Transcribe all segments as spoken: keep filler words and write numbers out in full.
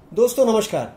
दोस्तों नमस्कार,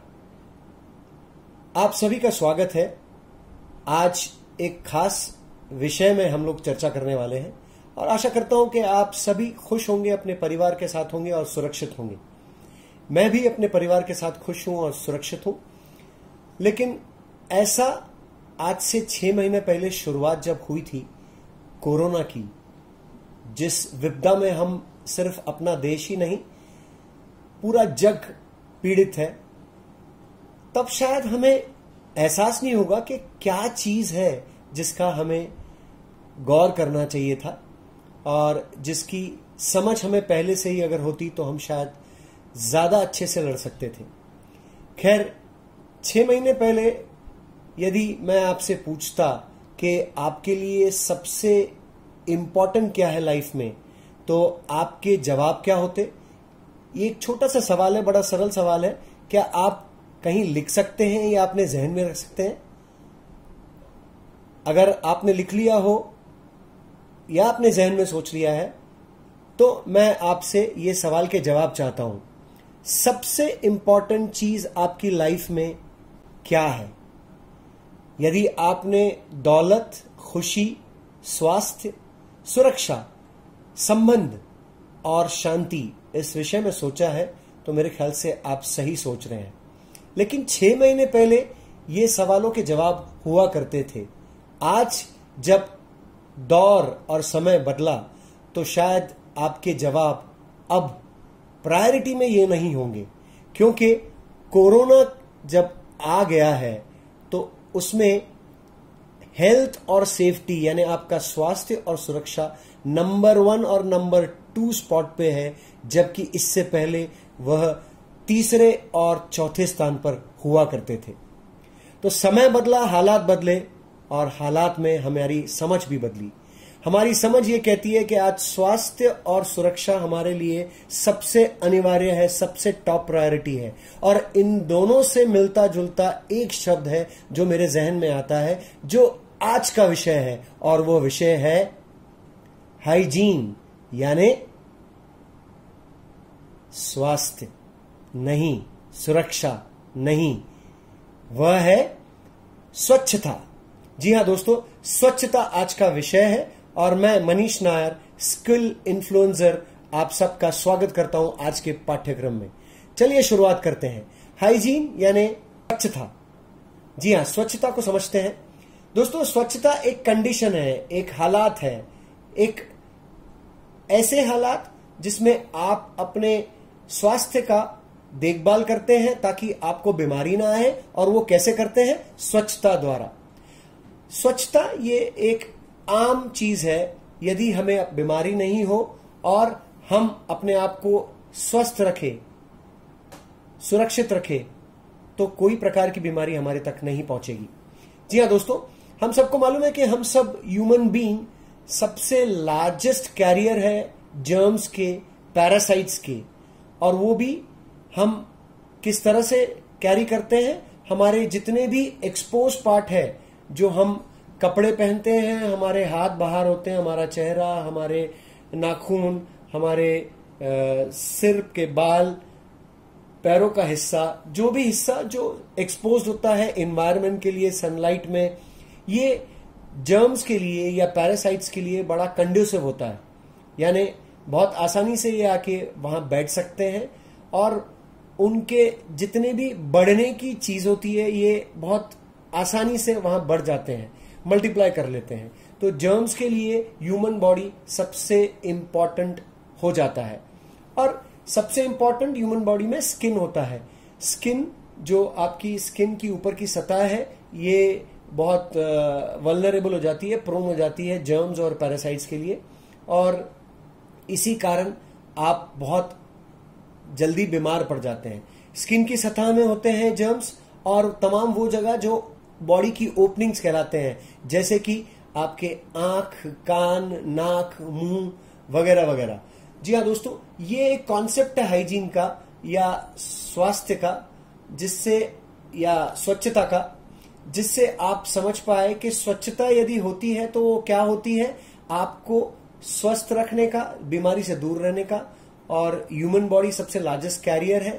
आप सभी का स्वागत है। आज एक खास विषय में हम लोग चर्चा करने वाले हैं और आशा करता हूं कि आप सभी खुश होंगे, अपने परिवार के साथ होंगे और सुरक्षित होंगे। मैं भी अपने परिवार के साथ खुश हूं और सुरक्षित हूं। लेकिन ऐसा आज से छह महीने पहले शुरुआत जब हुई थी कोरोना की, जिस विपदा में हम सिर्फ अपना देश ही नहीं पूरा जग पीड़ित है, तब शायद हमें एहसास नहीं होगा कि क्या चीज है जिसका हमें गौर करना चाहिए था और जिसकी समझ हमें पहले से ही अगर होती तो हम शायद ज्यादा अच्छे से लड़ सकते थे। खैर, छह महीने पहले यदि मैं आपसे पूछता कि आपके लिए सबसे इंपॉर्टेंट क्या है लाइफ में, तो आपके जवाब क्या होते? ये एक छोटा सा सवाल है, बड़ा सरल सवाल है। क्या आप कहीं लिख सकते हैं या अपने जहन में रख सकते हैं? अगर आपने लिख लिया हो या अपने जहन में सोच लिया है तो मैं आपसे ये सवाल के जवाब चाहता हूं। सबसे इंपॉर्टेंट चीज आपकी लाइफ में क्या है? यदि आपने दौलत, खुशी, स्वास्थ्य, सुरक्षा, संबंध और शांति इस विषय में सोचा है तो मेरे ख्याल से आप सही सोच रहे हैं। लेकिन छह महीने पहले ये सवालों के जवाब हुआ करते थे। आज जब दौर और समय बदला तो शायद आपके जवाब अब प्रायोरिटी में ये नहीं होंगे, क्योंकि कोरोना जब आ गया है तो उसमें हेल्थ और सेफ्टी यानी आपका स्वास्थ्य और सुरक्षा नंबर वन और नंबर टू स्पॉट पे है, जबकि इससे पहले वह तीसरे और चौथे स्थान पर हुआ करते थे। तो समय बदला, हालात बदले और हालात में हमारी समझ भी बदली। हमारी समझ ये कहती है कि आज स्वास्थ्य और सुरक्षा हमारे लिए सबसे अनिवार्य है, सबसे टॉप प्रायोरिटी है। और इन दोनों से मिलता जुलता एक शब्द है जो मेरे जहन में आता है, जो आज का विषय है, और वो विषय है हाइजीन, यानी स्वास्थ्य नहीं, सुरक्षा नहीं, वह है स्वच्छता। जी हां दोस्तों, स्वच्छता आज का विषय है और मैं मनीष नायर, स्किल इन्फ्लुएंसर, आप सबका स्वागत करता हूं आज के पाठ्यक्रम में। चलिए शुरुआत करते हैं। हाइजीन यानी स्वच्छता। जी हां, स्वच्छता को समझते हैं। दोस्तों, स्वच्छता एक कंडीशन है, एक हालात है, एक ऐसे हालात जिसमें आप अपने स्वास्थ्य का देखभाल करते हैं ताकि आपको बीमारी ना आए। और वो कैसे करते हैं? स्वच्छता द्वारा। स्वच्छता ये एक आम चीज है। यदि हमें बीमारी नहीं हो और हम अपने आप को स्वस्थ रखें, सुरक्षित रखें, तो कोई प्रकार की बीमारी हमारे तक नहीं पहुंचेगी। जी हां दोस्तों, हम सबको मालूम है कि हम सब ह्यूमन बीइंग सबसे लार्जेस्ट कैरियर है जर्म्स के, पैरासाइट्स के। और वो भी हम किस तरह से कैरी करते हैं? हमारे जितने भी एक्सपोज पार्ट है, जो हम कपड़े पहनते हैं, हमारे हाथ बाहर होते हैं, हमारा चेहरा, हमारे नाखून, हमारे आ, सिर के बाल, पैरों का हिस्सा, जो भी हिस्सा जो एक्सपोज होता है एनवायरनमेंट के लिए, सनलाइट में, ये जर्म्स के लिए या पैरासाइट्स के लिए बड़ा कंड्यूसिव होता है। यानी बहुत आसानी से ये आके वहां बैठ सकते हैं और उनके जितने भी बढ़ने की चीज होती है ये बहुत आसानी से वहां बढ़ जाते हैं, मल्टीप्लाई कर लेते हैं। तो जर्म्स के लिए ह्यूमन बॉडी सबसे इंपॉर्टेंट हो जाता है। और सबसे इंपॉर्टेंट ह्यूमन बॉडी में स्किन होता है। स्किन, जो आपकी स्किन की ऊपर की सतह है, ये बहुत वल्नरेबल हो जाती है, प्रोन हो जाती है जर्म्स और पैरासाइट्स के लिए। और इसी कारण आप बहुत जल्दी बीमार पड़ जाते हैं। स्किन की सतह में होते हैं जर्म्स और तमाम वो जगह जो बॉडी की ओपनिंग्स कहलाते हैं, जैसे कि आपके आंख, कान, नाक, मुंह वगैरह वगैरह। जी हाँ दोस्तों, ये एक कॉन्सेप्ट है हाइजीन का या स्वास्थ्य का, जिससे या स्वच्छता का, जिससे आप समझ पाए कि स्वच्छता यदि होती है तो वो क्या होती है? आपको स्वस्थ रखने का, बीमारी से दूर रहने का। और ह्यूमन बॉडी सबसे लार्जेस्ट कैरियर है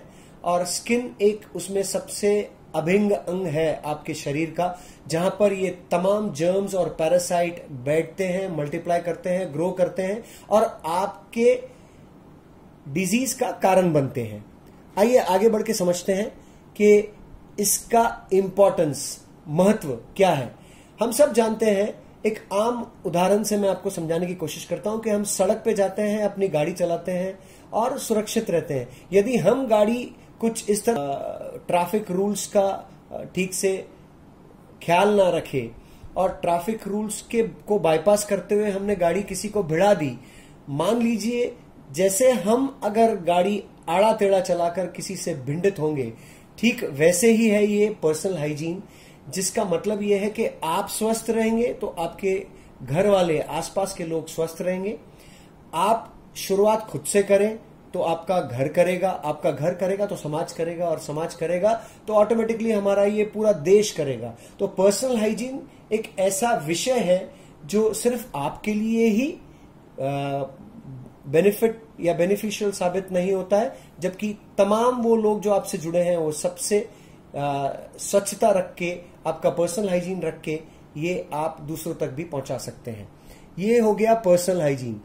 और स्किन एक उसमें सबसे अभिन्न अंग है आपके शरीर का, जहां पर ये तमाम जर्म्स और पैरासाइट बैठते हैं, मल्टीप्लाई करते हैं, ग्रो करते हैं और आपके डिजीज का कारण बनते हैं। आइए आगे बढ़ के समझते हैं कि इसका इंपॉर्टेंस, महत्व क्या है। हम सब जानते हैं, एक आम उदाहरण से मैं आपको समझाने की कोशिश करता हूं कि हम सड़क पे जाते हैं, अपनी गाड़ी चलाते हैं और सुरक्षित रहते हैं। यदि हम गाड़ी कुछ इस तरह ट्रैफिक रूल्स का ठीक से ख्याल ना रखे और ट्रैफिक रूल्स के को बाईपास करते हुए हमने गाड़ी किसी को भिड़ा दी, मान लीजिए जैसे हम अगर गाड़ी आड़ा टेढ़ा चलाकर किसी से भिंडित होंगे, ठीक वैसे ही है ये पर्सनल हाइजीन, जिसका मतलब यह है कि आप स्वस्थ रहेंगे तो आपके घर वाले, आसपास के लोग स्वस्थ रहेंगे। आप शुरुआत खुद से करें तो आपका घर करेगा, आपका घर करेगा तो समाज करेगा, और समाज करेगा तो ऑटोमेटिकली हमारा ये पूरा देश करेगा। तो पर्सनल हाइजीन एक ऐसा विषय है जो सिर्फ आपके लिए ही बेनिफिट या बेनिफिशियल साबित नहीं होता है, जबकि तमाम वो लोग जो आपसे जुड़े हैं वो सबसे स्वच्छता रख के, आपका पर्सनल हाइजीन रख के ये आप दूसरों तक भी पहुंचा सकते हैं। ये हो गया पर्सनल हाइजीन।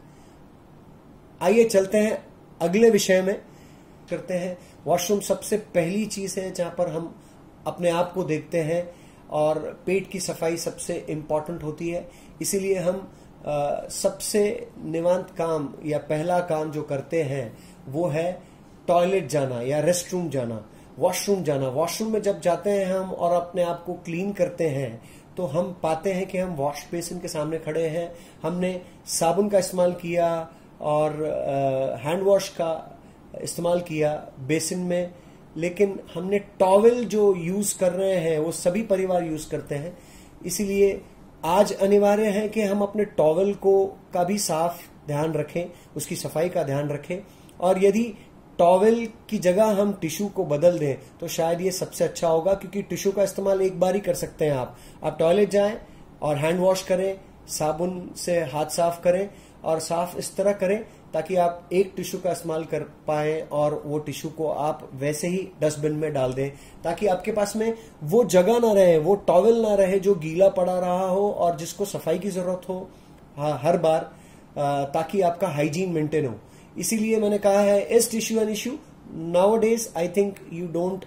आइए चलते हैं अगले विषय में, करते हैं। वॉशरूम सबसे पहली चीज है जहां पर हम अपने आप को देखते हैं, और पेट की सफाई सबसे इंपॉर्टेंट होती है। इसीलिए हम आ, सबसे निवांत काम या पहला काम जो करते हैं वो है टॉयलेट जाना या रेस्ट रूम जाना, वॉशरूम जाना। वॉशरूम में जब जाते हैं हम और अपने आप को क्लीन करते हैं तो हम पाते हैं कि हम वॉश बेसिन के सामने खड़े हैं, हमने साबुन का इस्तेमाल किया और हैंड वॉश का इस्तेमाल किया बेसिन में, लेकिन हमने टॉवेल जो यूज कर रहे हैं वो सभी परिवार यूज करते हैं। इसीलिए आज अनिवार्य है कि हम अपने टॉवेल को का भी साफ ध्यान रखें, उसकी सफाई का ध्यान रखें, और यदि टॉवेल की जगह हम टिश्यू को बदल दें तो शायद ये सबसे अच्छा होगा, क्योंकि टिश्यू का इस्तेमाल एक बार ही कर सकते हैं आप। आप टॉयलेट जाएं और हैंड वॉश करें, साबुन से हाथ साफ करें, और साफ इस तरह करें ताकि आप एक टिश्यू का इस्तेमाल कर पाए और वो टिश्यू को आप वैसे ही डस्टबिन में डाल दें, ताकि आपके पास में वो जगह ना रहे, वो टॉवेल ना रहे जो गीला पड़ा रहा हो और जिसको सफाई की जरूरत हो हर बार, ताकि आपका हाइजीन मेंटेन हो। इसीलिए मैंने कहा है, is tissue an issue nowadays? I think you don't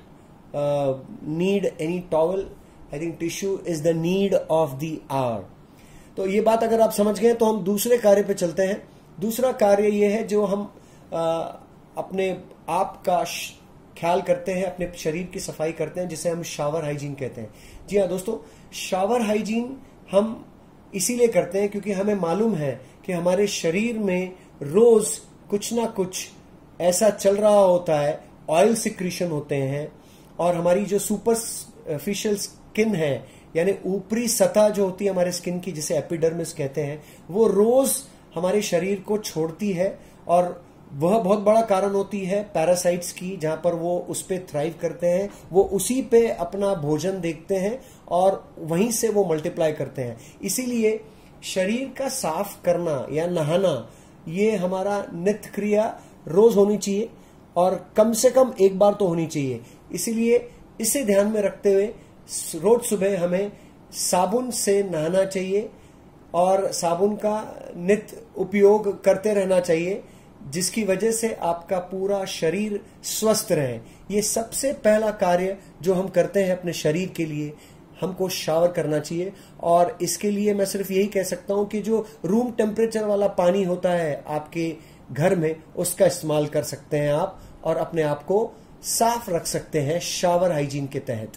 need any towel, I think tissue is the need of the hour. तो ये बात अगर आप समझ गए तो हम दूसरे कार्य पे चलते हैं। दूसरा कार्य ये है जो हम आ, अपने आप का ख्याल करते हैं, अपने शरीर की सफाई करते हैं, जिसे हम शावर हाइजीन कहते हैं। जी हाँ दोस्तों, शावर हाइजीन हम इसीलिए करते हैं क्योंकि हमें मालूम है कि हमारे शरीर में रोज कुछ ना कुछ ऐसा चल रहा होता है, ऑयल सिक्रीशन होते हैं, और हमारी जो सुपरफिशियल स्किन है, यानी ऊपरी सतह जो होती है हमारे स्किन की, जिसे एपिडर्मिस कहते हैं, वो रोज हमारे शरीर को छोड़ती है, और वह बहुत बड़ा कारण होती है पैरासाइट्स की, जहां पर वो उस पे थ्राइव करते हैं, वो उसी पे अपना भोजन देखते हैं और वहीं से वो मल्टीप्लाई करते हैं। इसीलिए शरीर का साफ करना या नहाना ये हमारा नित्य क्रिया रोज होनी चाहिए, और कम से कम एक बार तो होनी चाहिए। इसीलिए इसे ध्यान में रखते हुए रोज सुबह हमें साबुन से नहाना चाहिए और साबुन का नित्य उपयोग करते रहना चाहिए, जिसकी वजह से आपका पूरा शरीर स्वस्थ रहे। ये सबसे पहला कार्य जो हम करते हैं अपने शरीर के लिए, हमको शावर करना चाहिए। और इसके लिए मैं सिर्फ यही कह सकता हूं कि जो रूम टेम्परेचर वाला पानी होता है आपके घर में, उसका इस्तेमाल कर सकते हैं आप, और अपने आप को साफ रख सकते हैं शावर हाइजीन के तहत।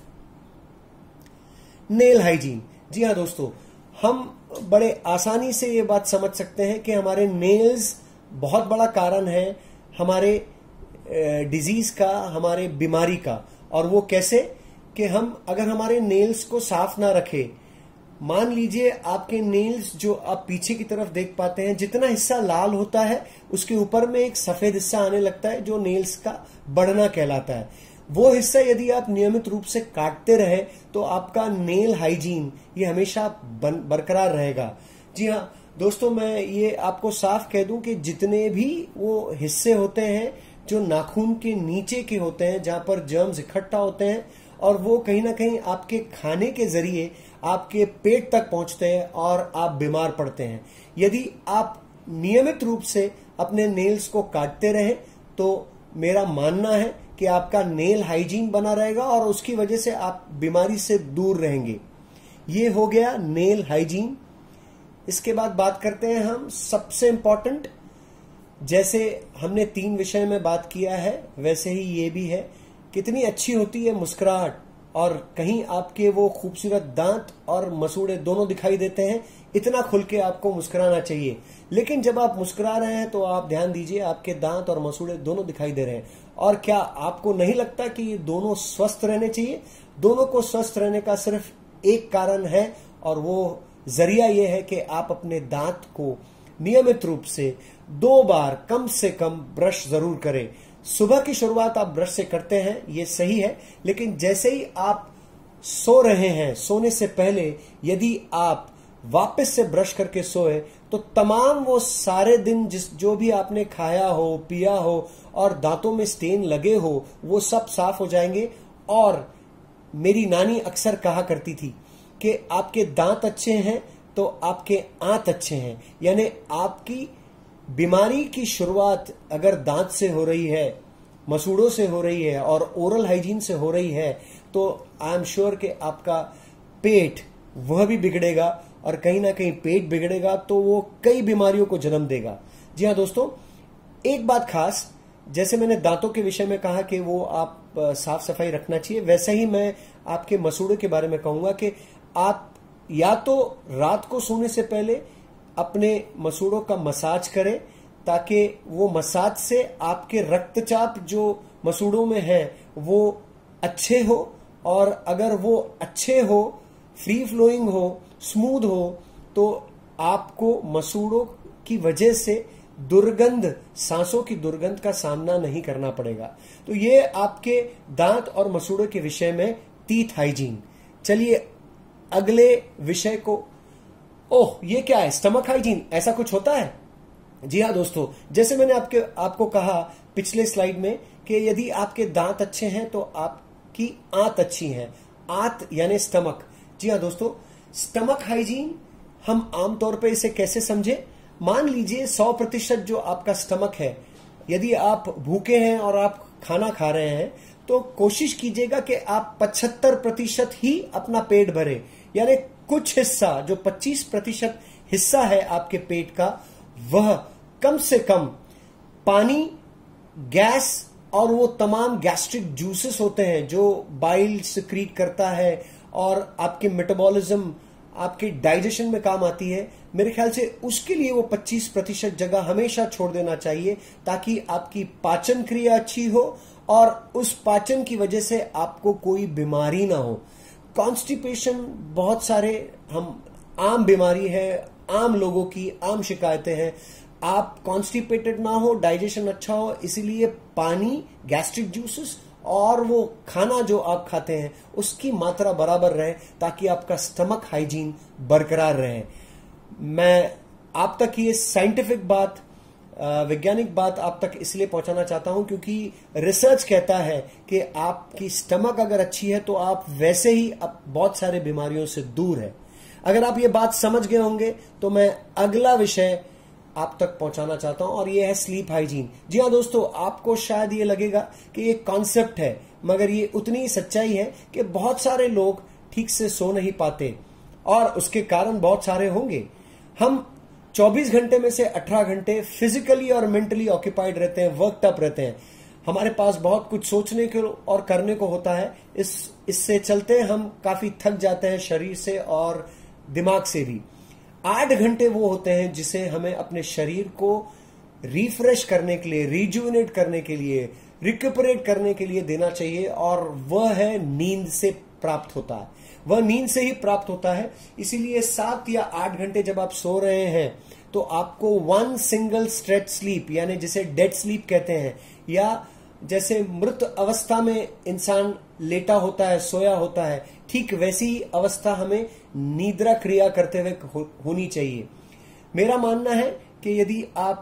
नेल हाइजीन, जी हाँ दोस्तों, हम बड़े आसानी से ये बात समझ सकते हैं कि हमारे नेल्स बहुत बड़ा कारण है हमारे डिजीज का, हमारे बीमारी का। और वो कैसे कि हम अगर हमारे नेल्स को साफ ना रखें, मान लीजिए आपके नेल्स जो आप पीछे की तरफ देख पाते हैं, जितना हिस्सा लाल होता है उसके ऊपर में एक सफेद हिस्सा आने लगता है जो नेल्स का बढ़ना कहलाता है। वो हिस्सा यदि आप नियमित रूप से काटते रहे तो आपका नेल हाइजीन ये हमेशा बरकरार रहेगा। जी हाँ दोस्तों, मैं ये आपको साफ कह दूं कि जितने भी वो हिस्से होते हैं जो नाखून के नीचे के होते हैं, जहां पर जर्म्स इकट्ठा होते हैं और वो कहीं ना कहीं आपके खाने के जरिए आपके पेट तक पहुंचते हैं और आप बीमार पड़ते हैं। यदि आप नियमित रूप से अपने नेल्स को काटते रहें तो मेरा मानना है कि आपका नेल हाइजीन बना रहेगा और उसकी वजह से आप बीमारी से दूर रहेंगे। ये हो गया नेल हाइजीन। इसके बाद बात करते हैं हम सबसे इंपॉर्टेंट, जैसे हमने तीन विषय में बात किया है वैसे ही ये भी है, कितनी अच्छी होती है मुस्कुराहट और कहीं आपके वो खूबसूरत दांत और मसूड़े दोनों दिखाई देते हैं। इतना खुल के आपको मुस्कुराना चाहिए, लेकिन जब आप मुस्कुरा रहे हैं तो आप ध्यान दीजिए आपके दांत और मसूड़े दोनों दिखाई दे रहे हैं। और क्या आपको नहीं लगता कि ये दोनों स्वस्थ रहने चाहिए? दोनों को स्वस्थ रहने का सिर्फ एक कारण है और वो जरिया ये है कि आप अपने दांत को नियमित रूप से दो बार कम से कम ब्रश जरूर करें। सुबह की शुरुआत आप ब्रश से करते हैं, ये सही है, लेकिन जैसे ही आप सो रहे हैं, सोने से पहले यदि आप वापस से ब्रश करके सोए तो तमाम वो सारे दिन जिस जो भी आपने खाया हो, पिया हो और दांतों में स्टेन लगे हो, वो सब साफ हो जाएंगे। और मेरी नानी अक्सर कहा करती थी कि आपके दांत अच्छे हैं तो आपके आंत अच्छे हैं, यानी आपकी बीमारी की शुरुआत अगर दांत से हो रही है, मसूड़ों से हो रही है और ओरल हाइजीन से हो रही है तो आई एम श्योर कि आपका पेट वह भी बिगड़ेगा और कहीं ना कहीं पेट बिगड़ेगा तो वो कई बीमारियों को जन्म देगा। जी हाँ दोस्तों, एक बात खास, जैसे मैंने दांतों के विषय में कहा कि वो आप साफ सफाई रखना चाहिए, वैसे ही मैं आपके मसूड़ों के बारे में कहूंगा कि आप या तो रात को सोने से पहले अपने मसूड़ों का मसाज करें ताकि वो मसाज से आपके रक्तचाप जो मसूड़ों में है वो अच्छे हो, और अगर वो अच्छे हो, फ्री फ्लोइंग हो, स्मूथ हो, तो आपको मसूड़ों की वजह से दुर्गंध, सांसों की दुर्गंध का सामना नहीं करना पड़ेगा। तो ये आपके दांत और मसूड़ों के विषय में टीथ हाइजीन। चलिए अगले विषय को, ओह ये क्या है, स्टमक हाइजीन, ऐसा कुछ होता है? जी हाँ दोस्तों, जैसे मैंने आपके आपको कहा पिछले स्लाइड में कि यदि आपके दांत अच्छे हैं तो आपकी आंत अच्छी है। आंत यानी स्टमक। जी हाँ दोस्तों, स्टमक हाइजीन हम आमतौर पर इसे कैसे समझे? मान लीजिए सौ प्रतिशत जो आपका स्टमक है, यदि आप भूखे हैं और आप खाना खा रहे हैं तो कोशिश कीजिएगा कि आप पचहत्तर प्रतिशत ही अपना पेट भरे, यानी कुछ हिस्सा, जो पच्चीस प्रतिशत हिस्सा है आपके पेट का, वह कम से कम पानी, गैस और वो तमाम गैस्ट्रिक जूसेस होते हैं जो बाइल सिक्रीट करता है और आपके मेटाबॉलिज्म, आपके डाइजेशन में काम आती है। मेरे ख्याल से उसके लिए वो पच्चीस प्रतिशत जगह हमेशा छोड़ देना चाहिए ताकि आपकी पाचन क्रिया अच्छी हो और उस पाचन की वजह से आपको कोई बीमारी ना हो। कॉन्स्टिपेशन बहुत सारे हम आम बीमारी है, आम लोगों की आम शिकायतें हैं। आप कॉन्स्टिपेटेड ना हो, डाइजेशन अच्छा हो, इसीलिए पानी, गैस्ट्रिक जूसेस और वो खाना जो आप खाते हैं उसकी मात्रा बराबर रहे ताकि आपका स्टमक हाइजीन बरकरार रहे। मैं आप तक ये साइंटिफिक बात, वैज्ञानिक बात आप तक इसलिए पहुंचाना चाहता हूं क्योंकि रिसर्च कहता है कि आपकी स्टमक अगर अच्छी है तो आप वैसे ही अब बहुत सारे बीमारियों से दूर है। अगर आप ये बात समझ गए होंगे तो मैं अगला विषय आप तक पहुंचाना चाहता हूं और ये है स्लीप हाइजीन। जी हाँ दोस्तों, आपको शायद ये लगेगा कि ये कॉन्सेप्ट है, मगर ये उतनी ही सच्चाई है कि बहुत सारे लोग ठीक से सो नहीं पाते और उसके कारण बहुत सारे होंगे। हम चौबीस घंटे में से अठारह घंटे फिजिकली और मेंटली ऑक्यूपाइड रहते हैं, वर्कड अप रहते हैं। हमारे पास बहुत कुछ सोचने को और करने को होता है, इस इससे चलते हम काफी थक जाते हैं शरीर से और दिमाग से भी। आठ घंटे वो होते हैं जिसे हमें अपने शरीर को रिफ्रेश करने के लिए, रिजुविनेट करने के लिए, रिकपरेट करने के लिए देना चाहिए और वह है नींद से प्राप्त होता है, वह नींद से ही प्राप्त होता है। इसीलिए सात या आठ घंटे जब आप सो रहे हैं तो आपको वन सिंगल स्ट्रेच स्लीप, यानी जिसे डेड स्लीप कहते हैं, या जैसे मृत अवस्था में इंसान लेटा होता है, सोया होता है, ठीक वैसी ही अवस्था हमें निद्रा क्रिया करते हुए हो, होनी चाहिए। मेरा मानना है कि यदि आप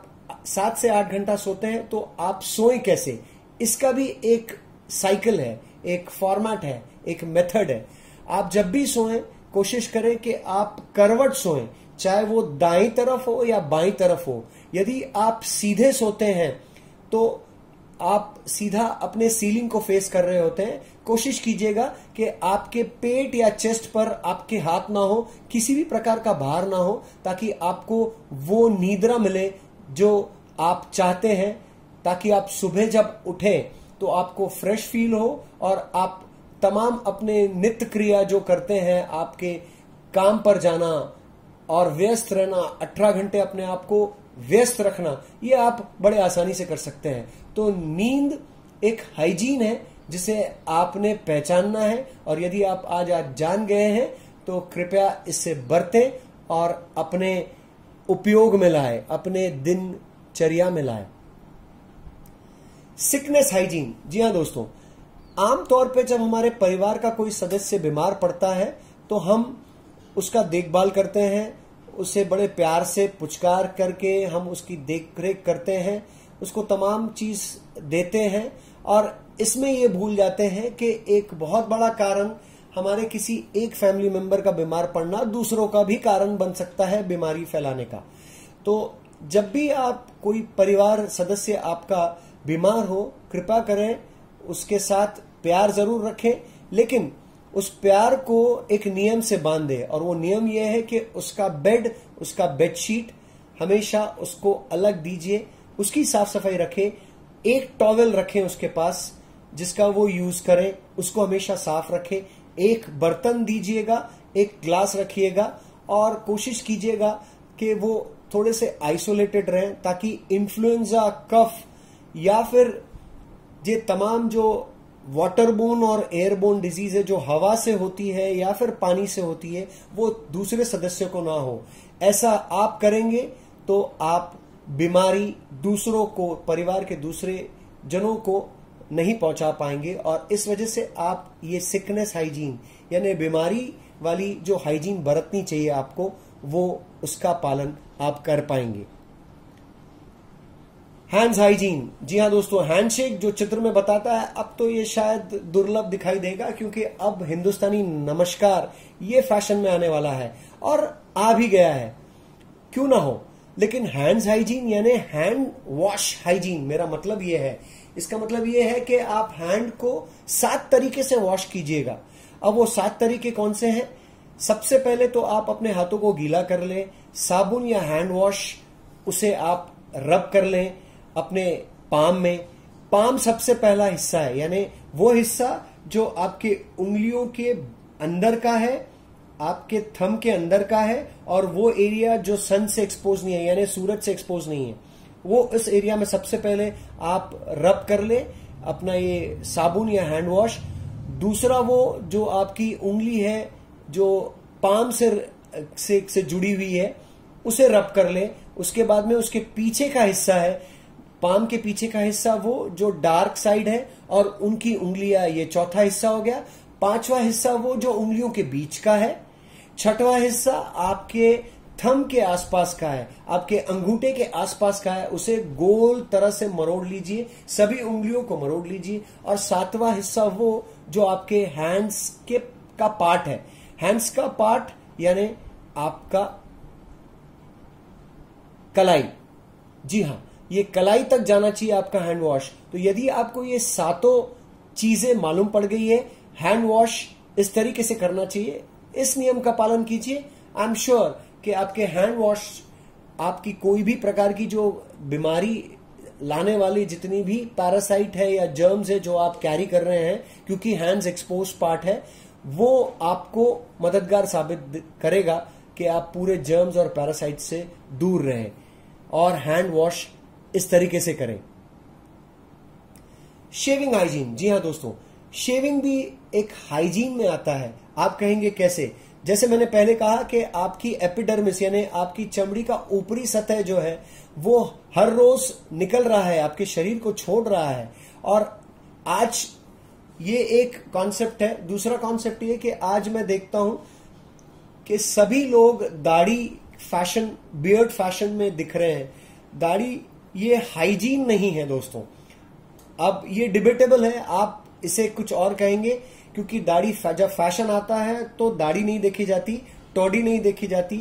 सात से आठ घंटा सोते हैं तो आप सोएं कैसे, इसका भी एक साइकिल है, एक फॉर्मेट है, एक मेथड है। आप जब भी सोएं कोशिश करें कि आप करवट सोएं, चाहे वो दाईं तरफ हो या बाईं तरफ हो। यदि आप सीधे सोते हैं तो आप सीधा अपने सीलिंग को फेस कर रहे होते हैं। कोशिश कीजिएगा कि आपके पेट या चेस्ट पर आपके हाथ ना हो, किसी भी प्रकार का भार ना हो, ताकि आपको वो निद्रा मिले जो आप चाहते हैं, ताकि आप सुबह जब उठें तो आपको फ्रेश फील हो और आप तमाम अपने नित्य क्रिया जो करते हैं, आपके काम पर जाना और व्यस्त रहना, अठारह घंटे अपने आप को व्यस्त रखना, ये आप बड़े आसानी से कर सकते हैं। तो नींद एक हाइजीन है जिसे आपने पहचानना है, और यदि आप आज आज जान गए हैं तो कृपया इससे बरतें और अपने उपयोग में लाए, अपने दिनचर्या में लाए। Sickness hygiene. जी हाँ दोस्तों, आमतौर पे जब हमारे परिवार का कोई सदस्य बीमार पड़ता है तो हम उसका देखभाल करते हैं, उसे बड़े प्यार से पुचकार करके हम उसकी देखरेख करते हैं, उसको तमाम चीज देते हैं, और इसमें ये भूल जाते हैं कि एक बहुत बड़ा कारण हमारे किसी एक फैमिली मेंबर का बीमार पड़ना दूसरों का भी कारण बन सकता है बीमारी फैलाने का। तो जब भी आप कोई परिवार सदस्य आपका बीमार हो, कृपा करें उसके साथ प्यार जरूर रखें, लेकिन उस प्यार को एक नियम से बांध दे, और वो नियम ये है कि उसका बेड, उसका बेडशीट हमेशा उसको अलग दीजिए, उसकी साफ सफाई रखें, एक टॉवेल रखें उसके पास जिसका वो यूज करे, उसको हमेशा साफ रखें, एक बर्तन दीजिएगा, एक ग्लास रखिएगा, और कोशिश कीजिएगा कि वो थोड़े से आइसोलेटेड रहें, ताकि इन्फ्लुएंजा, कफ या फिर ये तमाम जो वाटरबोन और एयरबोन डिजीज है जो हवा से होती है या फिर पानी से होती है, वो दूसरे सदस्यों को ना हो। ऐसा आप करेंगे तो आप बीमारी दूसरों को, परिवार के दूसरे जनों को नहीं पहुंचा पाएंगे, और इस वजह से आप ये सिकनेस हाइजीन यानी बीमारी वाली जो हाइजीन बरतनी चाहिए आपको, वो उसका पालन आप कर पाएंगे। Hands hygiene. जी हाँ दोस्तों, हैंडशेक जो चित्र में बताता है, अब तो ये शायद दुर्लभ दिखाई देगा क्योंकि अब हिंदुस्तानी नमस्कार ये फैशन में आने वाला है और आ भी गया है, क्यों ना हो। लेकिन हैंड्स हाइजीन यानी हैंड वॉश हाइजीन, मेरा मतलब ये है, इसका मतलब ये है कि आप हैंड को सात तरीके से वॉश कीजिएगा। अब वो सात तरीके कौन से हैं? सबसे पहले तो आप अपने हाथों को गीला कर लें, साबुन या हैंड वॉश उसे आप रब कर लें अपने पाम में। पाम सबसे पहला हिस्सा है, यानी वो हिस्सा जो आपके उंगलियों के अंदर का है, आपके थंब के अंदर का है, और वो एरिया जो सन से एक्सपोज नहीं है यानी सूरज से एक्सपोज नहीं है, वो इस एरिया में सबसे पहले आप रब कर ले अपना ये साबुन या हैंड वॉश। दूसरा वो जो आपकी उंगली है जो पाम से से, से जुड़ी हुई है उसे रब कर ले। उसके बाद में उसके पीछे का हिस्सा है, पाम के पीछे का हिस्सा वो जो डार्क साइड है और उनकी उंगलियां, ये चौथा हिस्सा हो गया। पांचवा हिस्सा वो जो उंगलियों के बीच का है। छठवां हिस्सा आपके थंब के आसपास का है, आपके अंगूठे के आसपास का है, उसे गोल तरह से मरोड़ लीजिए, सभी उंगलियों को मरोड़ लीजिए। और सातवां हिस्सा वो जो आपके हैंड्स के का पार्ट है, हैंड्स का पार्ट यानी आपका कलाई। जी हाँ, ये कलाई तक जाना चाहिए आपका हैंड वॉश। तो यदि आपको ये सातों चीजें मालूम पड़ गई है, हैंड वॉश इस तरीके से करना चाहिए, इस नियम का पालन कीजिए, आई एम श्योर कि आपके हैंड वॉश आपकी कोई भी प्रकार की जो बीमारी लाने वाली जितनी भी पैरासाइट है या जर्म्स है जो आप कैरी कर रहे हैं, क्योंकि हैंड्स एक्सपोज पार्ट है, वो आपको मददगार साबित करेगा कि आप पूरे जर्म्स और पैरासाइट से दूर रहें। और हैंड वॉश इस तरीके से करें। Shaving hygiene. जी हाँ दोस्तों, शेविंग भी एक हाइजीन में आता है। आप कहेंगे कैसे? जैसे मैंने पहले कहा कि आपकी एपिडर्मिस यानी आपकी चमड़ी का ऊपरी सतह जो है वो हर रोज निकल रहा है, आपके शरीर को छोड़ रहा है, और आज ये एक कॉन्सेप्ट है। दूसरा कॉन्सेप्ट ये कि आज मैं देखता हूं कि सभी लोग दाढ़ी फैशन, बियर्ड फैशन में दिख रहे हैं। दाढ़ी ये हाइजीन नहीं है दोस्तों। अब ये डिबेटेबल है, आप इसे कुछ और कहेंगे, क्योंकि दाढ़ी जब फैशन आता है तो दाढ़ी नहीं देखी जाती, टॉडी नहीं देखी जाती,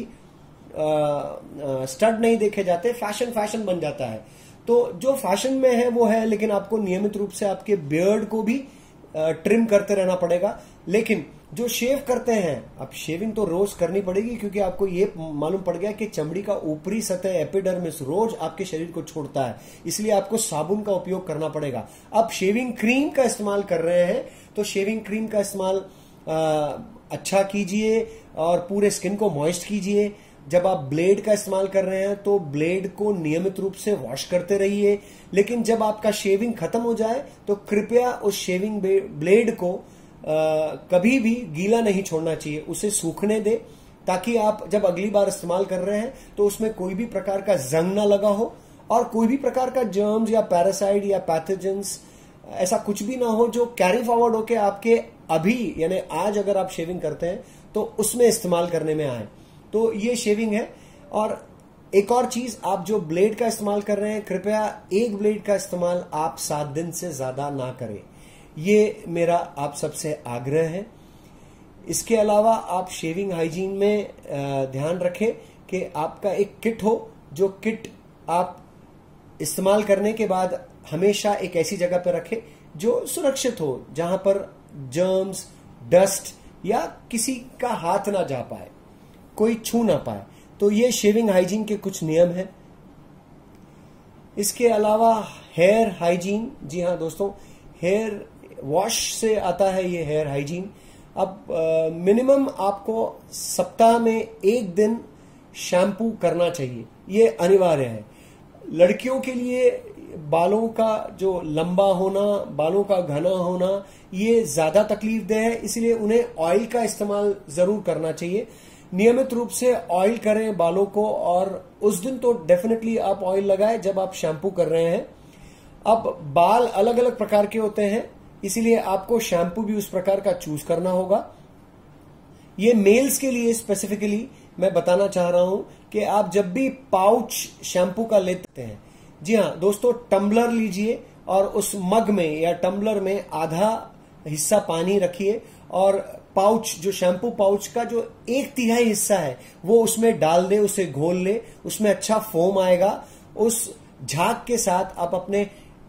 स्टड नहीं देखे जाते, फैशन फैशन बन जाता है। तो जो फैशन में है वो है, लेकिन आपको नियमित रूप से आपके बियर्ड को भी ट्रिम करते रहना पड़ेगा। लेकिन जो शेव करते हैं, अब शेविंग तो रोज करनी पड़ेगी, क्योंकि आपको ये मालूम पड़ गया कि चमड़ी का ऊपरी सतह एपिडर्मिस रोज आपके शरीर को छोड़ता है, इसलिए आपको साबुन का उपयोग करना पड़ेगा। अब शेविंग क्रीम का इस्तेमाल कर रहे हैं तो शेविंग क्रीम का इस्तेमाल अच्छा कीजिए और पूरे स्किन को मॉइस्ट कीजिए। जब आप ब्लेड का इस्तेमाल कर रहे हैं तो ब्लेड को नियमित रूप से वॉश करते रहिए। लेकिन जब आपका शेविंग खत्म हो जाए तो कृपया उस शेविंग ब्लेड को आ, कभी भी गीला नहीं छोड़ना चाहिए, उसे सूखने दे, ताकि आप जब अगली बार इस्तेमाल कर रहे हैं तो उसमें कोई भी प्रकार का जंग ना लगा हो और कोई भी प्रकार का जर्म्स या पैरासाइट या पैथोजेंस ऐसा कुछ भी ना हो जो कैरी फॉरवर्ड होके आपके अभी यानी आज अगर आप शेविंग करते हैं तो उसमें इस्तेमाल करने में आए। तो ये शेविंग है। और एक और चीज, आप जो ब्लेड का इस्तेमाल कर रहे हैं, कृपया एक ब्लेड का इस्तेमाल आप सात दिन से ज्यादा ना करें, ये मेरा आप सबसे आग्रह है। इसके अलावा आप शेविंग हाइजीन में ध्यान रखें कि आपका एक किट हो, जो किट आप इस्तेमाल करने के बाद हमेशा एक ऐसी जगह पर रखें जो सुरक्षित हो, जहां पर जर्म्स, डस्ट या किसी का हाथ ना जा पाए, कोई छू ना पाए। तो ये शेविंग हाइजीन के कुछ नियम हैं। इसके अलावा हेयर हाइजीन, जी हाँ दोस्तों, हेयर वॉश से आता है ये हेयर हाइजीन। अब मिनिमम आपको सप्ताह में एक दिन शैम्पू करना चाहिए, ये अनिवार्य है। लड़कियों के लिए बालों का जो लंबा होना, बालों का घना होना, ये ज्यादा तकलीफ दे है, इसलिए उन्हें ऑयल का इस्तेमाल जरूर करना चाहिए। नियमित रूप से ऑयल करें बालों को, और उस दिन तो डेफिनेटली आप ऑयल लगाएं जब आप शैम्पू कर रहे हैं। अब बाल अलग अलग प्रकार के होते हैं, इसीलिए आपको शैम्पू भी उस प्रकार का चूज करना होगा। ये मेल्स के लिए स्पेसिफिकली मैं बताना चाह रहा हूं कि आप जब भी पाउच शैम्पू का लेते हैं, जी हाँ दोस्तों, टम्बलर लीजिए और उस मग में या टम्बलर में आधा हिस्सा पानी रखिए और पाउच, जो शैम्पू पाउच का जो एक तिहाई हिस्सा है वो उसमें डाल दे, उसे घोल ले, उसमें अच्छा फोम आएगा। उस झाग के साथ आप अपने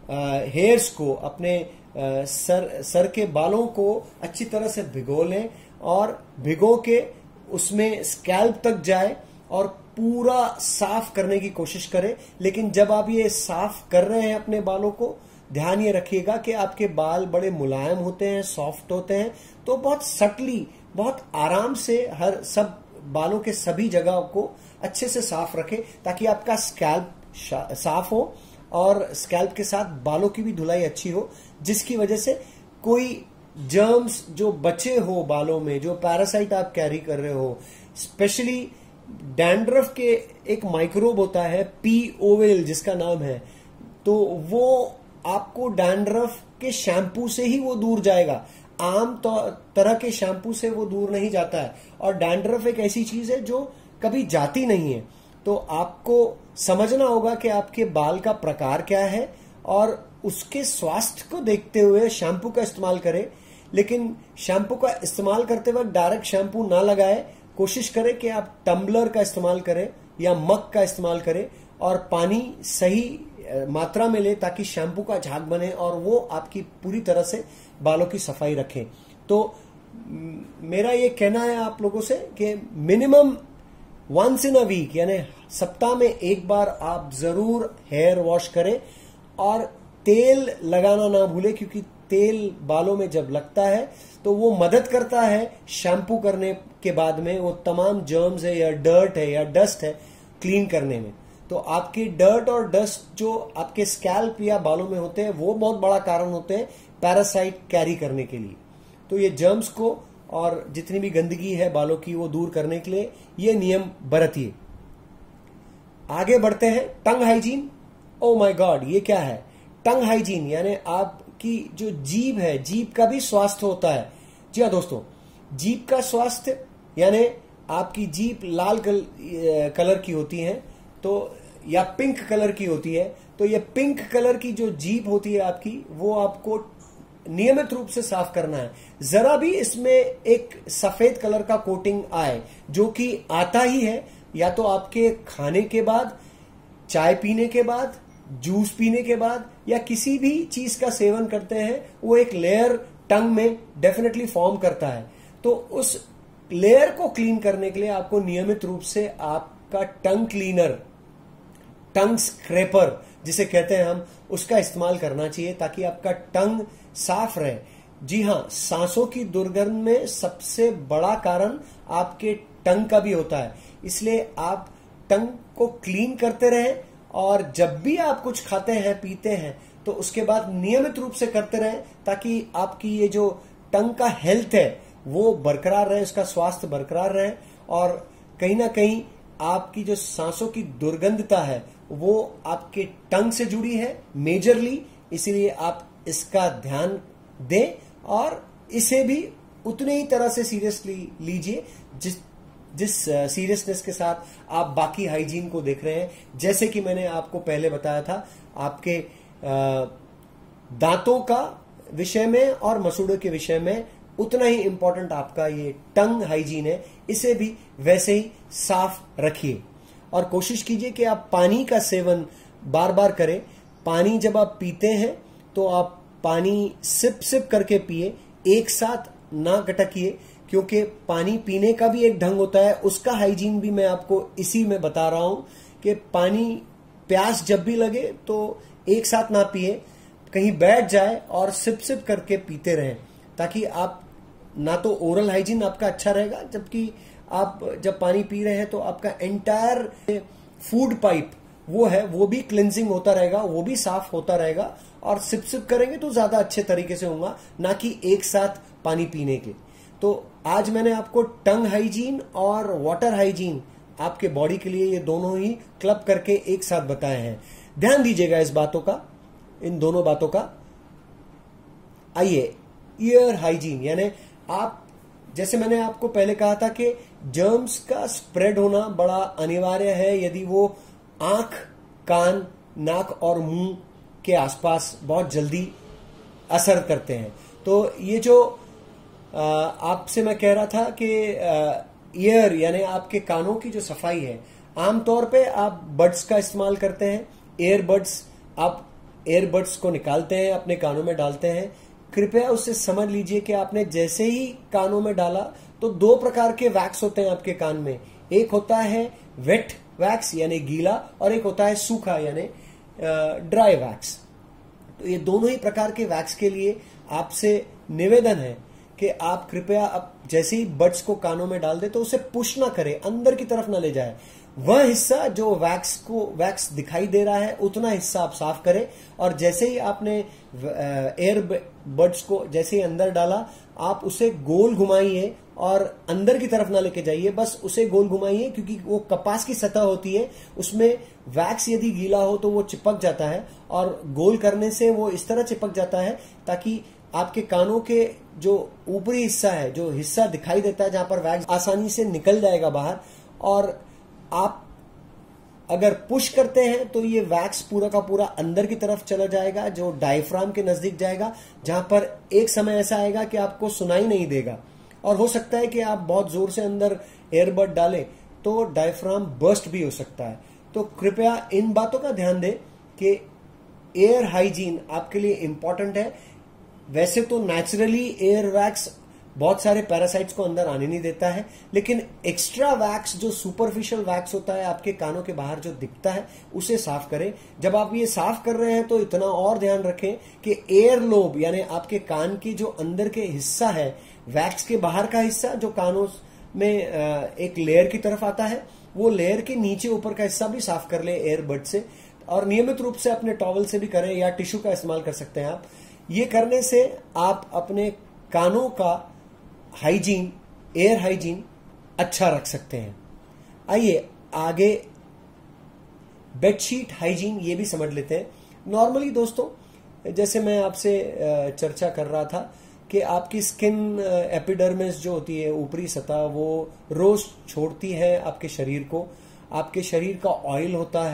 हेयर्स को, अपने आ, सर सर के बालों को अच्छी तरह से भिगो लें और भिगो के उसमें स्कैल्प तक जाए और पूरा साफ करने की कोशिश करें। लेकिन जब आप ये साफ कर रहे हैं अपने बालों को, ध्यान ये रखिएगा कि आपके बाल बड़े मुलायम होते हैं, सॉफ्ट होते हैं, तो बहुत सटली, बहुत आराम से हर सब बालों के सभी जगह को अच्छे से साफ रखें, ताकि आपका स्कैल्प साफ हो और स्कैल्प के साथ बालों की भी धुलाई अच्छी हो, जिसकी वजह से कोई जर्म्स जो बचे हो बालों में, जो पैरासाइट आप कैरी कर रहे हो, स्पेशली डैंड्रफ के एक माइक्रोब होता है पी ओवेल जिसका नाम है, तो वो आपको डैंड्रफ के शैम्पू से ही वो दूर जाएगा, आम तरह के शैम्पू से वो दूर नहीं जाता है। और डैंड्रफ एक ऐसी चीज है जो कभी जाती नहीं है। तो आपको समझना होगा कि आपके बाल का प्रकार क्या है और उसके स्वास्थ्य को देखते हुए शैम्पू का इस्तेमाल करें। लेकिन शैम्पू का इस्तेमाल करते वक्त डायरेक्ट शैम्पू ना लगाए, कोशिश करें कि आप टम्बलर का इस्तेमाल करें या मग का इस्तेमाल करें और पानी सही मात्रा में ले, ताकि शैम्पू का झाग बने और वो आपकी पूरी तरह से बालों की सफाई रखें। तो मेरा ये कहना है आप लोगों से कि minimum once in a week, यानी सप्ताह में एक बार आप जरूर हेयर वॉश करें और तेल लगाना ना भूलें, क्योंकि तेल बालों में जब लगता है तो वो मदद करता है शैम्पू करने के बाद में वो तमाम जर्म्स है या डर्ट है या डस्ट है क्लीन करने में। तो आपकी डर्ट और डस्ट जो आपके स्कैल्प या बालों में होते हैं वो बहुत बड़ा कारण होते हैं पैरासाइट कैरी करने के लिए। तो ये जर्म्स को और जितनी भी गंदगी है बालों की वो दूर करने के लिए ये नियम बरतिए। आगे बढ़ते हैं, tongue hygiene. Oh my God, ये क्या है? टंग हाइजीन यानी आपकी जो जीभ है, जीभ का भी स्वास्थ्य होता है। जी हाँ दोस्तों, जीभ का स्वास्थ्य यानी आपकी जीभ लाल कल, कलर की होती है तो या पिंक कलर की होती है, तो ये पिंक कलर की जो जीभ होती है आपकी, वो आपको नियमित रूप से साफ करना है। जरा भी इसमें एक सफेद कलर का कोटिंग आए, जो कि आता ही है या तो आपके खाने के बाद, चाय पीने के बाद, जूस पीने के बाद, या किसी भी चीज का सेवन करते हैं, वो एक लेयर टंग में डेफिनेटली फॉर्म करता है। तो उस लेयर को क्लीन करने के लिए आपको नियमित रूप से आपका टंग क्लीनर, टंग स्क्रैपर जिसे कहते हैं हम, उसका इस्तेमाल करना चाहिए ताकि आपका टंग साफ रहे। जी हां, सांसों की दुर्गंध में सबसे बड़ा कारण आपके टंग का भी होता है, इसलिए आप टंग को क्लीन करते रहें और जब भी आप कुछ खाते हैं, पीते हैं, तो उसके बाद नियमित रूप से करते रहें ताकि आपकी ये जो टंग का हेल्थ है वो बरकरार रहे, उसका स्वास्थ्य बरकरार रहे और कहीं ना कहीं आपकी जो सांसों की दुर्गंधता है वो आपके टंग से जुड़ी है मेजरली, इसीलिए आप इसका ध्यान दें और इसे भी उतने ही तरह से सीरियसली लीजिए जिस जिस सीरियसनेस के साथ आप बाकी हाइजीन को देख रहे हैं। जैसे कि मैंने आपको पहले बताया था, आपके दांतों का विषय में और मसूड़ों के विषय में उतना ही इंपॉर्टेंट आपका ये टंग हाइजीन है, इसे भी वैसे ही साफ रखिए और कोशिश कीजिए कि आप पानी का सेवन बार बार करें। पानी जब आप पीते हैं तो आप पानी सिप सिप करके पिए, एक साथ ना गटकिए, क्योंकि पानी पीने का भी एक ढंग होता है, उसका हाइजीन भी मैं आपको इसी में बता रहा हूं कि पानी प्यास जब भी लगे तो एक साथ ना पिए, कहीं बैठ जाए और सिप सिप करके पीते रहें, ताकि आप ना तो ओरल हाइजीन आपका अच्छा रहेगा, जबकि आप जब पानी पी रहे हैं तो आपका एंटायर फूड पाइप वो है वो भी क्लिंजिंग होता रहेगा, वो भी साफ होता रहेगा और सिप सिप करेंगे तो ज्यादा अच्छे तरीके से होगा, ना कि एक साथ पानी पीने के। तो आज मैंने आपको टंग हाइजीन और वाटर हाइजीन आपके बॉडी के लिए ये दोनों ही क्लब करके एक साथ बताए हैं। ध्यान दीजिएगा इस बातों का, इन दोनों बातों का। आइए, ईयर हाइजीन, यानी आप, जैसे मैंने आपको पहले कहा था कि जर्म्स का स्प्रेड होना बड़ा अनिवार्य है यदि वो आंख, कान, नाक और मुंह के आसपास बहुत जल्दी असर करते हैं। तो ये जो आपसे मैं कह रहा था कि ईयर यानी आपके कानों की जो सफाई है, आमतौर पे आप बड्स का इस्तेमाल करते हैं, एयरबड्स, आप एयरबड्स को निकालते हैं, अपने कानों में डालते हैं। कृपया उससे समझ लीजिए कि आपने जैसे ही कानों में डाला तो दो प्रकार के वैक्स होते हैं आपके कान में, एक होता है वेट वैक्स यानी गीला और एक होता है सूखा यानी ड्राई वैक्स। तो ये दोनों ही प्रकार के वैक्स के लिए आपसे निवेदन है कि आप कृपया अब जैसे ही बड्स को कानों में डाल दे तो उसे पुश ना करें, अंदर की तरफ ना ले जाए। वह हिस्सा जो वैक्स को वैक्स दिखाई दे रहा है उतना हिस्सा आप साफ करें और जैसे ही आपने एयर बड्स को जैसे ही अंदर डाला आप उसे गोल घुमाइए और अंदर की तरफ ना लेके जाइए, बस उसे गोल घुमाइए, क्योंकि वो कपास की सतह होती है, उसमें वैक्स यदि गीला हो तो वो चिपक जाता है और गोल करने से वो इस तरह चिपक जाता है ताकि आपके कानों के जो ऊपरी हिस्सा है, जो हिस्सा दिखाई देता है जहां पर वैक्स आसानी से निकल जाएगा बाहर, और आप अगर पुश करते हैं तो ये वैक्स पूरा का पूरा अंदर की तरफ चला जाएगा, जो डायफ्राम के नजदीक जाएगा, जहां पर एक समय ऐसा आएगा कि आपको सुनाई नहीं देगा और हो सकता है कि आप बहुत जोर से अंदर एयरबड डालें तो डायफ्राम बर्स्ट भी हो सकता है। तो कृपया इन बातों का ध्यान दें कि एयर हाइजीन आपके लिए इंपॉर्टेंट है। वैसे तो नेचुरली एयर वैक्स बहुत सारे पैरासाइट्स को अंदर आने नहीं देता है, लेकिन एक्स्ट्रा वैक्स जो सुपरफिशियल वैक्स होता है आपके कानों के बाहर जो दिखता है उसे साफ करें। जब आप ये साफ कर रहे हैं तो इतना और ध्यान रखें कि एयर लोब यानी आपके कान की जो अंदर के हिस्सा है, वैक्स के बाहर का हिस्सा जो कानों में एक लेयर की तरफ आता है, वो लेयर के नीचे ऊपर का हिस्सा भी साफ कर ले एयरबड से, और नियमित रूप से अपने टॉवल से भी करें या टिश्यू का इस्तेमाल कर सकते हैं आप। ये करने से आप अपने कानों का हाइजीन, एयर हाइजीन अच्छा रख सकते हैं। आइए आगे बेडशीट हाइजीन ये भी समझ लेते हैं। नॉर्मली दोस्तों, जैसे मैं आपसे चर्चा कर रहा था कि आपकी स्किन एपिडर्मिस जो होती है, ऊपरी सतह, वो रोज छोड़ती है आपके शरीर को। आपके शरीर का ऑयल होता है,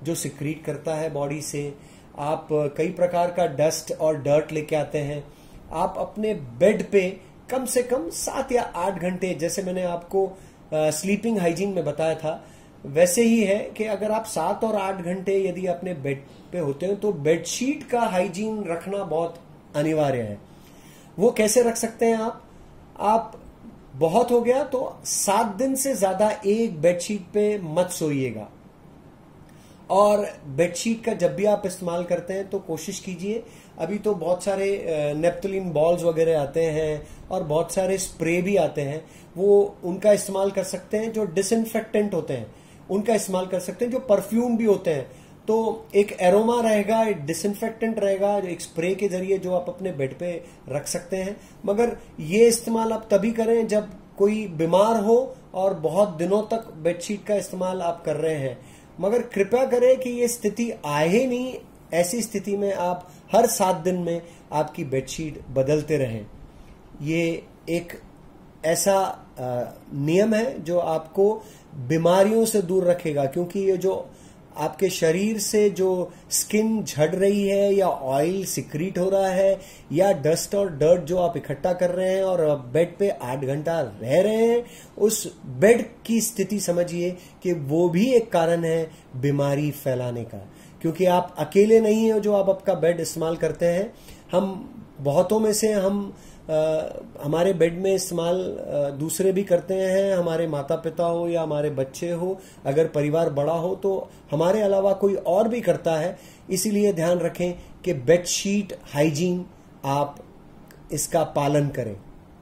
जो सिक्रीट करता है बॉडी से, आप कई प्रकार का डस्ट और डर्ट लेके आते हैं। आप अपने बेड पे कम से कम सात या आठ घंटे, जैसे मैंने आपको स्लीपिंग हाइजीन में बताया था, वैसे ही है कि अगर आप सात और आठ घंटे यदि अपने बेड पे होते हैं तो बेडशीट का हाइजीन रखना बहुत अनिवार्य है। वो कैसे रख सकते हैं आप आप बहुत हो गया तो सात दिन से ज्यादा एक बेडशीट पे मत सोइएगा। और बेडशीट का जब भी आप इस्तेमाल करते हैं तो कोशिश कीजिए, अभी तो बहुत सारे नेप्थलीन बॉल्स वगैरह आते हैं और बहुत सारे स्प्रे भी आते हैं, वो उनका इस्तेमाल कर सकते हैं। जो डिसइंफेक्टेंट होते हैं उनका इस्तेमाल कर सकते हैं। जो परफ्यूम भी होते हैं, तो एक एरोमा रहेगा, एक डिसइंफेक्टेंट रहेगा, एक स्प्रे के जरिए जो आप अपने बेड पे रख सकते हैं। मगर ये इस्तेमाल आप तभी करें जब कोई बीमार हो और बहुत दिनों तक बेडशीट का इस्तेमाल आप कर रहे हैं। मगर कृपया करें कि ये स्थिति आए ही नहीं। ऐसी स्थिति में आप हर सात दिन में आपकी बेडशीट बदलते रहें। ये एक ऐसा नियम है जो आपको बीमारियों से दूर रखेगा, क्योंकि ये जो आपके शरीर से जो स्किन झड़ रही है या ऑयल सिक्रीट हो रहा है या डस्ट और डर्ट जो आप इकट्ठा कर रहे हैं और बेड पे आठ घंटा रह रहे हैं, उस बेड की स्थिति समझिए कि वो भी एक कारण है बीमारी फैलाने का। क्योंकि आप अकेले नहीं हो जो आप आपका बेड इस्तेमाल करते हैं। हम बहुतों में से हम आ, हमारे बेड में इस्तेमाल दूसरे भी करते हैं, हमारे माता पिता हो या हमारे बच्चे हो, अगर परिवार बड़ा हो तो हमारे अलावा कोई और भी करता है। इसीलिए ध्यान रखें कि बेडशीट हाइजीन आप इसका पालन करें।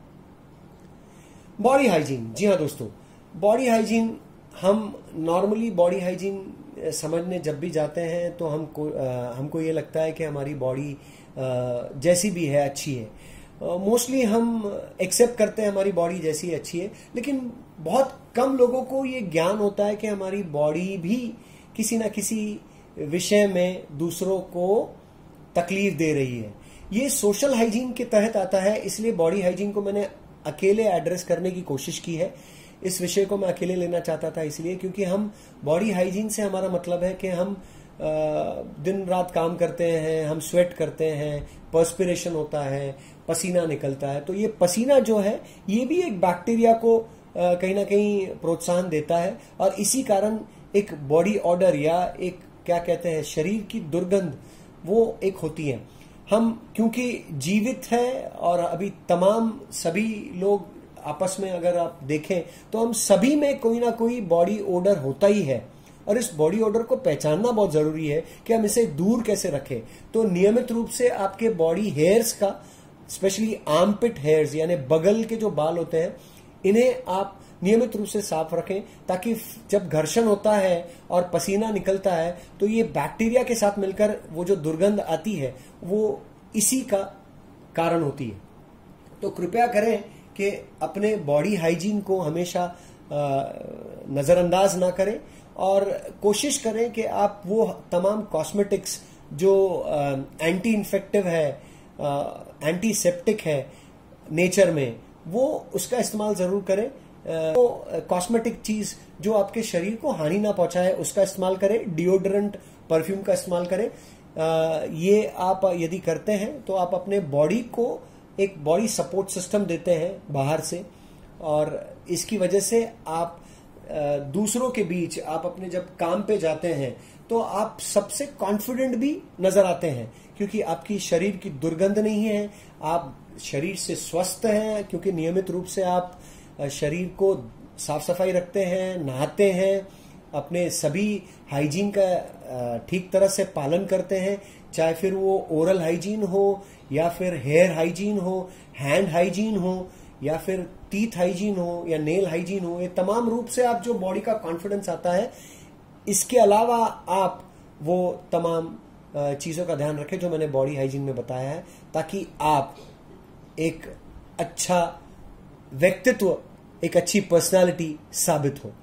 बॉडी हाइजीन, जी हाँ दोस्तों, बॉडी हाइजीन हम नॉर्मली बॉडी हाइजीन समझने जब भी जाते हैं तो हमको हमको ये लगता है कि हमारी बॉडी जैसी भी है अच्छी है। मोस्टली uh, हम एक्सेप्ट करते हैं हमारी बॉडी जैसी अच्छी है, लेकिन बहुत कम लोगों को ये ज्ञान होता है कि हमारी बॉडी भी किसी ना किसी विषय में दूसरों को तकलीफ दे रही है। ये सोशल हाइजीन के तहत आता है, इसलिए बॉडी हाइजीन को मैंने अकेले एड्रेस करने की कोशिश की है। इस विषय को मैं अकेले लेना चाहता था इसलिए क्योंकि हम बॉडी हाइजीन से हमारा मतलब है कि हम दिन रात काम करते हैं, हम स्वेट करते हैं, पर्सपिरेशन होता है, पसीना निकलता है। तो ये पसीना जो है ये भी एक बैक्टीरिया को कहीं ना कहीं प्रोत्साहन देता है और इसी कारण एक बॉडी ऑर्डर या एक क्या कहते हैं शरीर की दुर्गंध वो एक होती है। हम क्योंकि जीवित है और अभी तमाम सभी लोग आपस में अगर आप देखें तो हम सभी में कोई ना कोई बॉडी ऑर्डर होता ही है और इस बॉडी ऑर्डर को पहचानना बहुत जरूरी है कि हम इसे दूर कैसे रखें। तो नियमित रूप से आपके बॉडी हेयर्स का, स्पेशली आर्मपिट हेयर्स यानी बगल के जो बाल होते हैं, इन्हें आप नियमित रूप से साफ रखें ताकि जब घर्षण होता है और पसीना निकलता है तो ये बैक्टीरिया के साथ मिलकर वो जो दुर्गंध आती है वो इसी का कारण होती है। तो कृपया करें कि अपने बॉडी हाइजीन को हमेशा नजरअंदाज ना करें और कोशिश करें कि आप वो तमाम कॉस्मेटिक्स जो एंटी इन्फेक्टिव है, एंटीसेप्टिक है नेचर में, वो उसका इस्तेमाल जरूर करें। तो कॉस्मेटिक चीज जो आपके शरीर को हानि ना पहुंचाए उसका इस्तेमाल करें। डिओड्रेंट, परफ्यूम का इस्तेमाल करें। ये आप यदि करते हैं तो आप अपने बॉडी को एक बॉडी सपोर्ट सिस्टम देते हैं बाहर से और इसकी वजह से आप दूसरों के बीच, आप अपने जब काम पे जाते हैं तो आप सबसे कॉन्फिडेंट भी नजर आते हैं क्योंकि आपकी शरीर की दुर्गंध नहीं है, आप शरीर से स्वस्थ हैं क्योंकि नियमित रूप से आप शरीर को साफ सफाई रखते हैं, नहाते हैं, अपने सभी हाइजीन का ठीक तरह से पालन करते हैं, चाहे फिर वो ओरल हाइजीन हो या फिर हेयर हाइजीन हो, हैंड हाइजीन हो या फिर टीथ हाइजीन हो या नेल हाइजीन हो। ये तमाम रूप से आप जो बॉडी का कॉन्फिडेंस आता है, इसके अलावा आप वो तमाम चीजों का ध्यान रखें जो मैंने बॉडी हाइजीन में बताया है ताकि आप एक अच्छा व्यक्तित्व, एक अच्छी पर्सनालिटी साबित हो।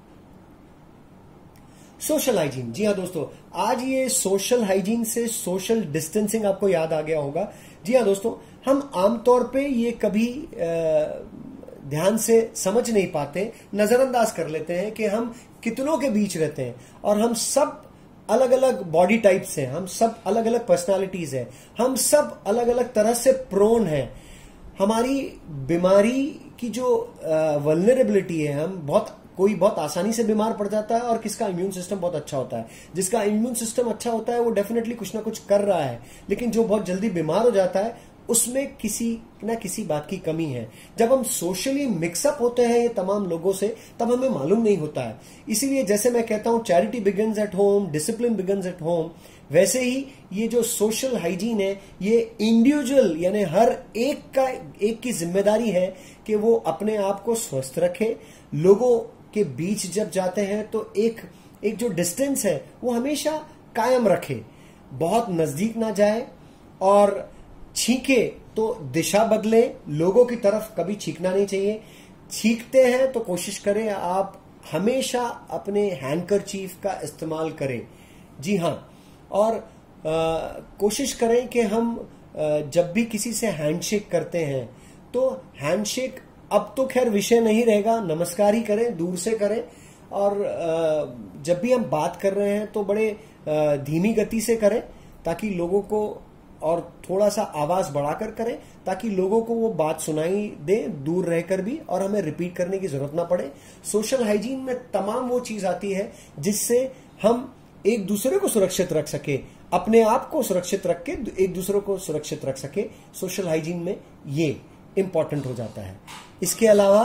सोशल हाइजीन, जी हाँ दोस्तों, आज ये सोशल हाइजीन से सोशल डिस्टेंसिंग आपको याद आ गया होगा। जी हाँ दोस्तों, हम आमतौर पे ये कभी ध्यान से समझ नहीं पाते, नजरअंदाज कर लेते हैं कि हम कितनों के बीच रहते हैं और हम सब अलग अलग बॉडी टाइप्स हैं, हम सब अलग अलग पर्सनालिटीज हैं, हम सब अलग अलग तरह से प्रोन हैं। हमारी बीमारी की जो वल्नरेबिलिटी है, हम बहुत कोई बहुत आसानी से बीमार पड़ जाता है और किसका इम्यून सिस्टम बहुत अच्छा होता है। जिसका इम्यून सिस्टम अच्छा होता है वो डेफिनेटली कुछ ना कुछ कर रहा है, लेकिन जो बहुत जल्दी बीमार हो जाता है उसमें किसी ना किसी बात की कमी है। जब हम सोशली मिक्सअप होते हैं ये तमाम लोगों से, तब हमें मालूम नहीं होता है। इसीलिए जैसे मैं कहता हूं charity begins at home, discipline begins at home, वैसे ही ये जो सोशल हाइजीन है ये इंडिविजुअल यानी हर एक का एक की जिम्मेदारी है कि वो अपने आप को स्वस्थ रखे। लोगों के बीच जब जाते हैं तो एक एक जो डिस्टेंस है वो हमेशा कायम रखे, बहुत नजदीक ना जाए, और छींके तो दिशा बदले, लोगों की तरफ कभी छींकना नहीं चाहिए। छींकते हैं तो कोशिश करें आप हमेशा अपने हैंडकरचीफ का इस्तेमाल करें। जी हाँ, और आ, कोशिश करें कि हम आ, जब भी किसी से हैंडशेक करते हैं तो हैंडशेक अब तो खैर विषय नहीं रहेगा, नमस्कार ही करें, दूर से करें। और आ, जब भी हम बात कर रहे हैं तो बड़े आ, धीमी गति से करें ताकि लोगों को, और थोड़ा सा आवाज बढ़ाकर करें ताकि लोगों को वो बात सुनाई दे दूर रहकर भी, और हमें रिपीट करने की जरूरत ना पड़े। सोशल हाइजीन में तमाम वो चीज आती है जिससे हम एक दूसरे को सुरक्षित रख सके, अपने आप को सुरक्षित रख के एक दूसरे को सुरक्षित रख सके। सोशल हाइजीन में ये इंपॉर्टेंट हो जाता है। इसके अलावा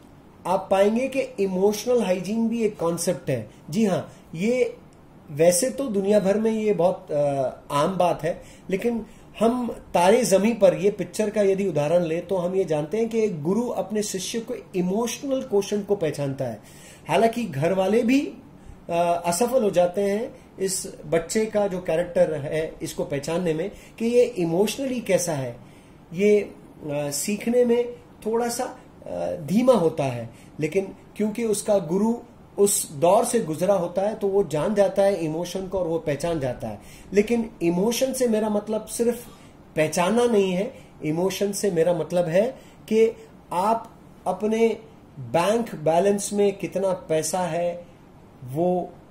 आप पाएंगे कि इमोशनल हाइजीन भी एक कॉन्सेप्ट है। जी हाँ, ये वैसे तो दुनिया भर में ये बहुत आ, आम बात है, लेकिन हम तारे जमी पर ये पिक्चर का यदि उदाहरण ले तो हम ये जानते हैं कि एक गुरु अपने शिष्य को इमोशनल क्वोशंट को पहचानता है। हालांकि घर वाले भी आ, असफल हो जाते हैं इस बच्चे का जो कैरेक्टर है इसको पहचानने में कि ये इमोशनली कैसा है। ये आ, सीखने में थोड़ा सा आ, धीमा होता है, लेकिन क्योंकि उसका गुरु उस दौर से गुजरा होता है तो वो जान जाता है इमोशन को और वो पहचान जाता है। लेकिन इमोशन से मेरा मतलब सिर्फ पहचानना नहीं है, इमोशन से मेरा मतलब है कि आप अपने बैंक बैलेंस में कितना पैसा है वो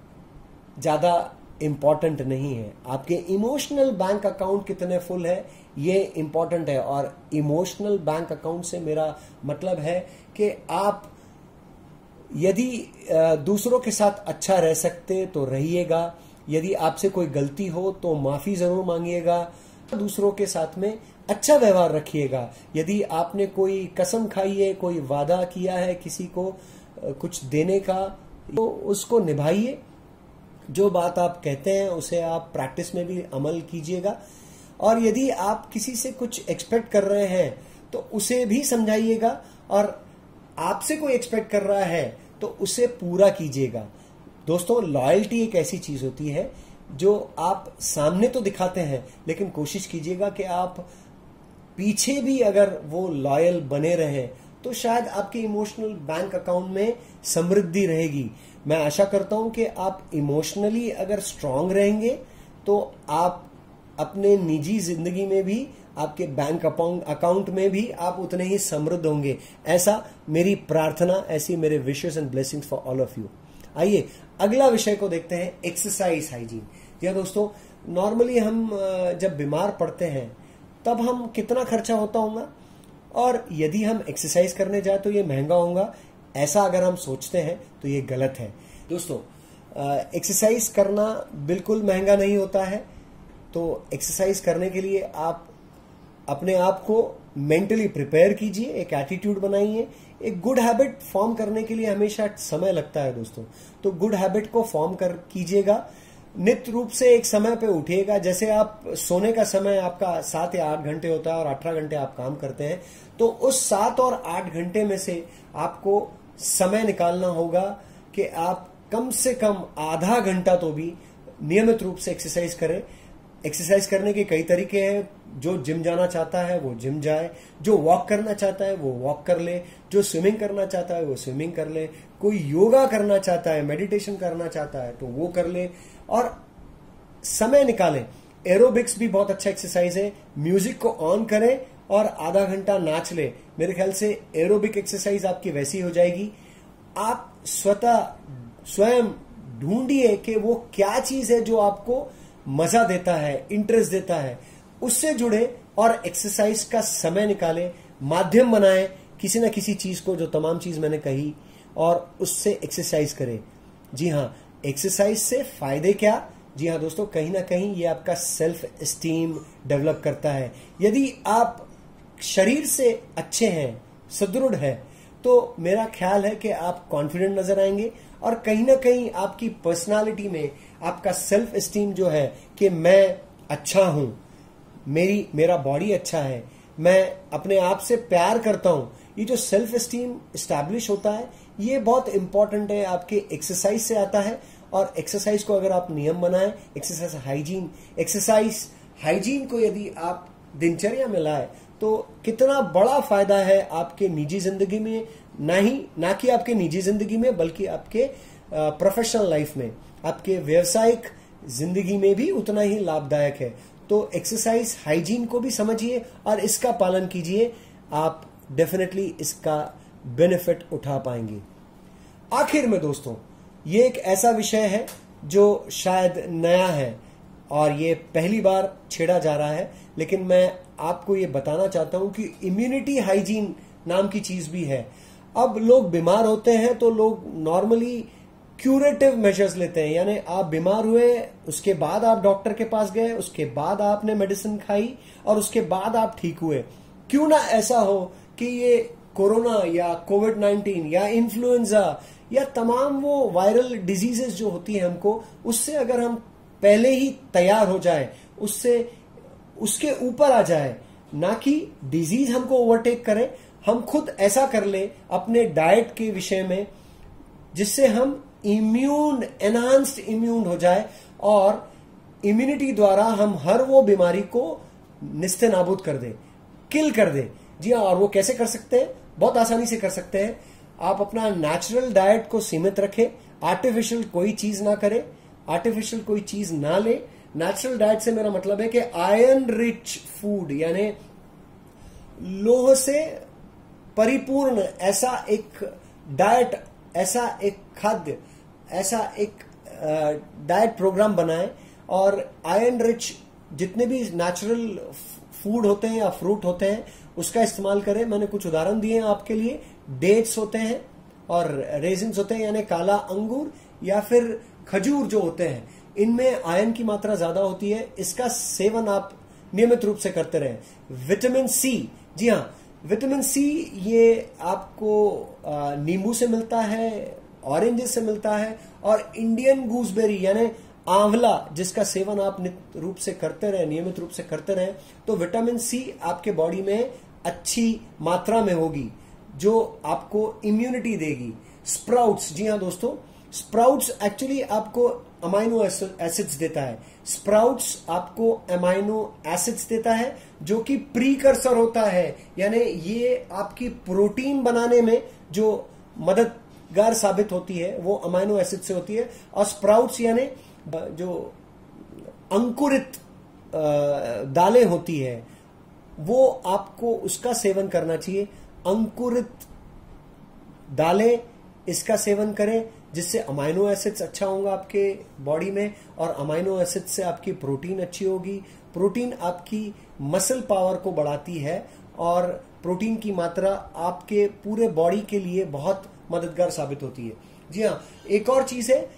ज्यादा इंपॉर्टेंट नहीं है, आपके इमोशनल बैंक अकाउंट कितने फुल है ये इंपॉर्टेंट है। और इमोशनल बैंक अकाउंट से मेरा मतलब है कि आप यदि दूसरों के साथ अच्छा रह सकते तो रहिएगा, यदि आपसे कोई गलती हो तो माफी जरूर मांगिएगा, दूसरों के साथ में अच्छा व्यवहार रखिएगा। यदि आपने कोई कसम खाई है, कोई वादा किया है किसी को कुछ देने का, तो उसको निभाइए। जो बात आप कहते हैं उसे आप प्रैक्टिस में भी अमल कीजिएगा। और यदि आप किसी से कुछ एक्सपेक्ट कर रहे हैं तो उसे भी समझाइएगा, और आपसे कोई एक्सपेक्ट कर रहा है तो उसे पूरा कीजिएगा। दोस्तों, लॉयल्टी एक ऐसी चीज होती है जो आप सामने तो दिखाते हैं, लेकिन कोशिश कीजिएगा कि आप पीछे भी अगर वो लॉयल बने रहें तो शायद आपके इमोशनल बैंक अकाउंट में समृद्धि रहेगी। मैं आशा करता हूं कि आप इमोशनली अगर स्ट्रांग रहेंगे तो आप अपने निजी जिंदगी में भी, आपके बैंक अकाउंट में भी आप उतने ही समृद्ध होंगे। ऐसा मेरी प्रार्थना, ऐसी मेरे wishes and blessings for all of you. आइए अगला विषय को देखते हैं, एक्सरसाइज हाइजीन। जी दोस्तों, नॉर्मली हम जब बीमार पड़ते हैं तब हम कितना खर्चा होता होगा, और यदि हम एक्सरसाइज करने जाए तो ये महंगा होगा, ऐसा अगर हम सोचते हैं तो ये गलत है। दोस्तों, एक्सरसाइज करना बिल्कुल महंगा नहीं होता है। तो एक्सरसाइज करने के लिए आप अपने आप को मेंटली प्रिपेयर कीजिए, एक एटीट्यूड बनाइए। एक गुड हैबिट फॉर्म करने के लिए हमेशा समय लगता है दोस्तों, तो गुड हैबिट को फॉर्म कर कीजिएगा। नित्य रूप से एक समय पे उठिएगा। जैसे आप सोने का समय आपका सात या आठ घंटे होता है और अठारह घंटे आप काम करते हैं, तो उस सात और आठ घंटे में से आपको समय निकालना होगा कि आप कम से कम आधा घंटा तो भी नियमित रूप से एक्सरसाइज करें। एक्सरसाइज करने के कई तरीके हैं। जो जिम जाना चाहता है वो जिम जाए, जो वॉक करना चाहता है वो वॉक कर ले, जो स्विमिंग करना चाहता है वो स्विमिंग कर ले, कोई योगा करना चाहता है, मेडिटेशन करना चाहता है तो वो कर ले, और समय निकालें। एरोबिक्स भी बहुत अच्छा एक्सरसाइज है। म्यूजिक को ऑन करें और आधा घंटा नाच ले। मेरे ख्याल से एरोबिक एक्सरसाइज आपकी वैसी हो जाएगी। आप स्वतः स्वयं ढूंढिए कि वो क्या चीज है जो आपको मजा देता है, इंटरेस्ट देता है, उससे जुड़े और एक्सरसाइज का समय निकाले, माध्यम बनाए किसी ना किसी चीज को, जो तमाम चीज मैंने कही, और उससे एक्सरसाइज करें। जी हाँ, एक्सरसाइज से फायदे क्या? जी हाँ दोस्तों, कहीं ना कहीं ये आपका सेल्फ एस्टीम डेवलप करता है। यदि आप शरीर से अच्छे हैं, सुदृढ़ है, तो मेरा ख्याल है कि आप कॉन्फिडेंट नजर आएंगे और कहीं ना कहीं आपकी पर्सनालिटी में आपका सेल्फ एस्टीम जो है कि मैं अच्छा हूं, मेरी मेरा बॉडी अच्छा है, मैं अपने आप से प्यार करता हूं, ये जो सेल्फ एस्टीम स्टैब्लिश होता है, ये बहुत इंपॉर्टेंट है, आपके एक्सरसाइज से आता है। और एक्सरसाइज को अगर आप नियम बनाएं, एक्सरसाइज हाइजीन एक्सरसाइज हाइजीन को यदि आप दिनचर्या में लाए, तो कितना बड़ा फायदा है आपके निजी जिंदगी में, ना ही ना कि आपके निजी जिंदगी में, बल्कि आपके प्रोफेशनल लाइफ में, आपके व्यवसायिक जिंदगी में भी उतना ही लाभदायक है। तो एक्सरसाइज हाइजीन को भी समझिए और इसका पालन कीजिए, आप डेफिनेटली इसका बेनिफिट उठा पाएंगे। आखिर में दोस्तों, ये एक ऐसा विषय है जो शायद नया है और ये पहली बार छेड़ा जा रहा है, लेकिन मैं आपको ये बताना चाहता हूं कि इम्यूनिटी हाइजीन नाम की चीज भी है। अब लोग बीमार होते हैं तो लोग नॉर्मली क्यूरेटिव मेजर्स लेते हैं, यानी आप बीमार हुए, उसके बाद आप डॉक्टर के पास गए, उसके बाद आपने मेडिसिन खाई और उसके बाद आप ठीक हुए। क्यों ना ऐसा हो कि ये कोरोना या कोविड नाइन्टीन या इन्फ्लुएंजा या तमाम वो वायरल डिजीजेस जो होती है हमको, उससे अगर हम पहले ही तैयार हो जाए, उससे उसके ऊपर आ जाए, ना कि डिजीज हमको ओवरटेक करे, हम खुद ऐसा कर ले अपने डाइट के विषय में, जिससे हम इम्यून एनहांस्ड इम्यून हो जाए और इम्यूनिटी द्वारा हम हर वो बीमारी को निस्ते नाबूद कर दे, किल कर दे। जी हाँ, और वो कैसे कर सकते हैं? बहुत आसानी से कर सकते हैं। आप अपना नेचुरल डाइट को सीमित रखें, आर्टिफिशियल कोई चीज ना करें, आर्टिफिशियल कोई चीज ना ले। नेचुरल डाइट से मेरा मतलब है कि आयरन रिच फूड, यानी लोह से परिपूर्ण ऐसा एक डाइट, ऐसा एक खाद्य, ऐसा एक डाइट प्रोग्राम बनाएं और आयरन रिच जितने भी नेचुरल फूड होते हैं या फ्रूट होते हैं उसका इस्तेमाल करें। मैंने कुछ उदाहरण दिए हैं आपके लिए। डेट्स होते हैं और रेजिन्स होते हैं, यानी काला अंगूर या फिर खजूर जो होते हैं, इनमें आयरन की मात्रा ज्यादा होती है। इसका सेवन आप नियमित रूप से करते रहें। विटामिन सी, जी हाँ, विटामिन सी ये आपको नींबू से मिलता है, ऑरेंजेस से मिलता है, और इंडियन गूसबेरी यानी आंवला, जिसका सेवन आप नित्य रूप से करते रहे, नियमित रूप से करते रहे, तो विटामिन सी आपके बॉडी में अच्छी मात्रा में होगी, जो आपको इम्यूनिटी देगी। स्प्राउट्स, जी हाँ दोस्तों, स्प्राउट्स एक्चुअली आपको अमाइनो एसिड्स देता है। स्प्राउट्स आपको अमाइनो एसिड्स देता है जो कि प्रीकर्सर होता है, यानी ये आपकी प्रोटीन बनाने में जो मददगार साबित होती है वो अमाइनो एसिड से होती है। और स्प्राउट्स यानी जो अंकुरित दालें होती है वो आपको उसका सेवन करना चाहिए। अंकुरित दालें, इसका सेवन करें, जिससे अमाइनो एसिड्स अच्छा होगा आपके बॉडी में, और अमाइनो एसिड से आपकी प्रोटीन अच्छी होगी। प्रोटीन आपकी मसल पावर को बढ़ाती है और प्रोटीन की मात्रा आपके पूरे बॉडी के लिए बहुत मददगार साबित होती है। जी हाँ, एक और चीज है,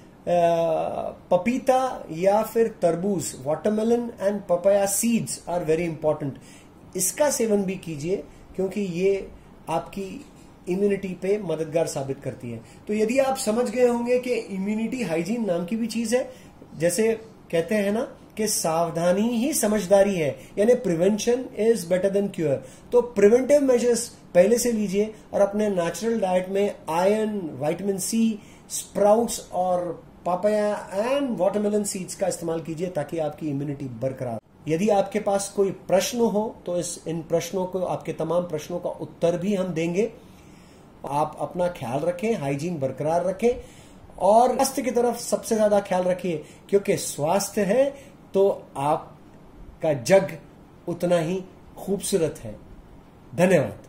पपीता या फिर तरबूज, watermelon and papaya seeds are very important. इसका सेवन भी कीजिए क्योंकि ये आपकी इम्यूनिटी पे मददगार साबित करती है। तो यदि आप समझ गए होंगे कि इम्यूनिटी हाइजीन नाम की भी चीज है, जैसे कहते हैं ना कि सावधानी ही समझदारी है, यानी prevention is better than cure. तो प्रिवेंटिव मेजर्स पहले से लीजिए और अपने नेचुरल डाइट में आयरन, विटामिन सी, स्प्राउट्स और पापाया एंड वाटरमेलन सीड्स का इस्तेमाल कीजिए ताकि आपकी इम्यूनिटी बरकरार। यदि आपके पास कोई प्रश्न हो तो इस इन प्रश्नों को, आपके तमाम प्रश्नों का उत्तर भी हम देंगे। आप अपना ख्याल रखें, हाइजीन बरकरार रखें और स्वास्थ्य की तरफ सबसे ज्यादा ख्याल रखिए, क्योंकि स्वास्थ्य है तो आपका जग उतना ही खूबसूरत है। धन्यवाद।